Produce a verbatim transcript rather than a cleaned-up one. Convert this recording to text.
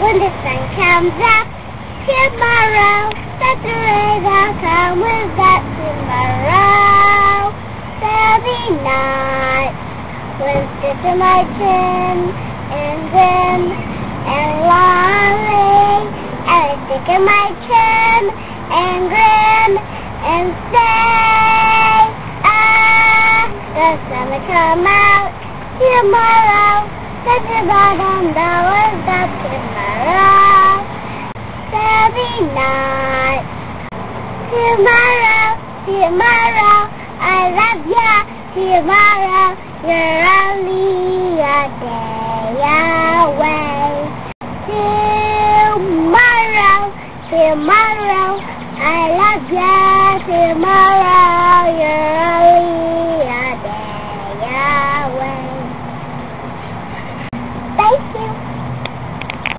when the sun comes up. Tomorrow, that the rain will come with that tomorrow. There'll be night with just my chin and grim and lonely. And I stick in my chin and grin and say, ah, the sun will come out tomorrow. That's the bottom, that was up tomorrow. There'll be night tomorrow, tomorrow. I love ya tomorrow. You're only a day away. Tomorrow, tomorrow. I love ya tomorrow.